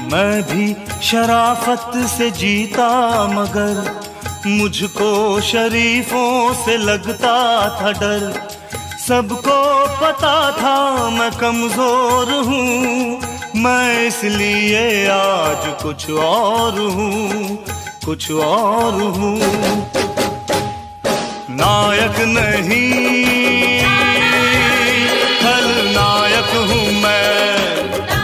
मैं भी शराफत से जीता मगर मुझको शरीफों से लगता था डर। सबको पता था मैं कमजोर हूँ, मैं इसलिए आज कुछ और हूँ, कुछ और हूँ। नायक नहीं